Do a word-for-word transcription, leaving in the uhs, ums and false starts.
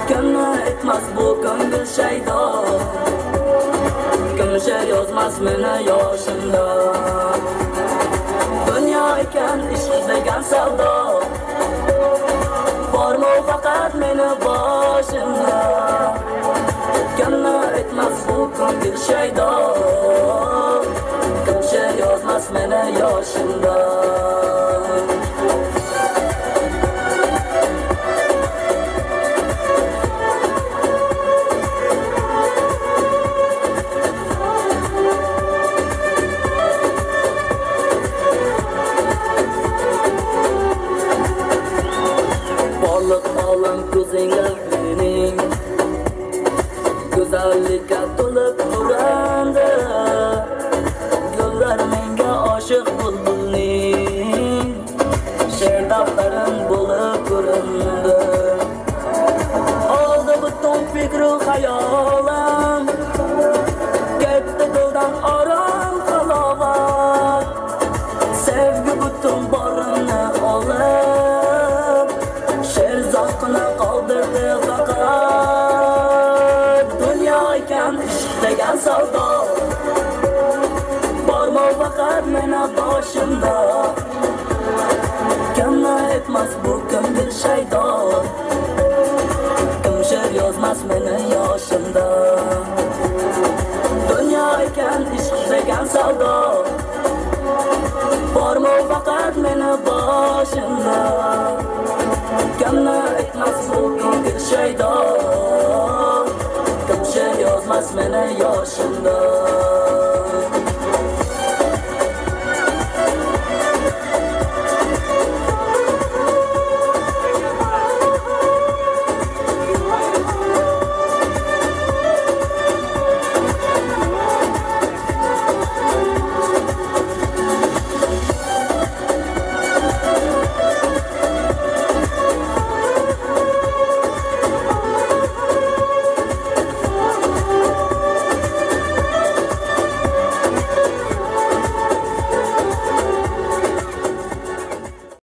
Kimni etmez bu ko'ngil shaydo, kim she'r yozmas meni yoshimda. Dunyo ekan ishq degan savdo, bormi faqat meni boshimda. Kimni etmez bu ko'ngil shaydo, kim she'r yozmas meni yoshimda. Olam ko'zingga mening go'zallikka to'lib turandi. Gullar menga oshiq bulbulning she'r daftarim bo'lib ko'rindi. Oldi butun fikru xayolim, ketdi dildan orom halovat. Sevgi butun borimni olib, she'r zavqini qoldirdi faqat. Dunyo ekan ishq degan savdo, bormi faqat meni boshimda. Kimni etmas bu ko'ngil shaydo, kim she'r yozmas meni yoshimda. Dunyo ekan ishq degan savdo, bormi faqat meni boshimda. Kimni etmez bu ko'ngil shaydo, kim she'r yozmas meni yoshimda.